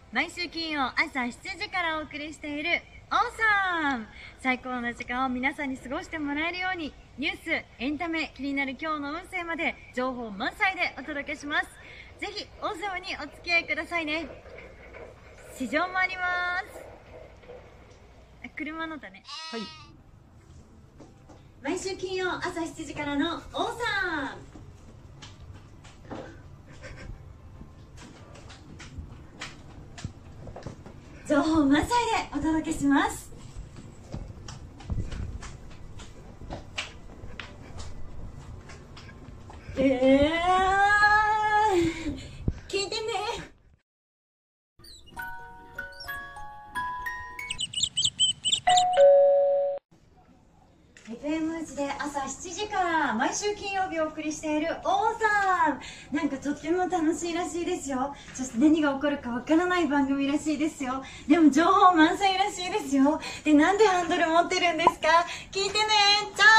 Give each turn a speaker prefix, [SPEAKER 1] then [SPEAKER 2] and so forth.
[SPEAKER 1] 毎週金曜朝7時からお送りしているオーサム、最高な時間を皆さんに過ごしてもらえるように、ニュース、エンタメ、気になる今日の運勢まで情報満載でお届けします。ぜひオーサムにお付き合いくださいね。市場もあります。車のだね。
[SPEAKER 2] はい。
[SPEAKER 1] 毎週金曜朝7時からのオーサム、情報満載でお届けします。聞いてね。FM 内で朝7時から毎週金曜日お送りしているオーサム、なんかとっても楽しいらしいですよ。そして何が起こるかわからない番組らしいですよ。でも情報満載らしいですよ。で、なんでハンドル持ってるんですか？聞いてね。じゃあ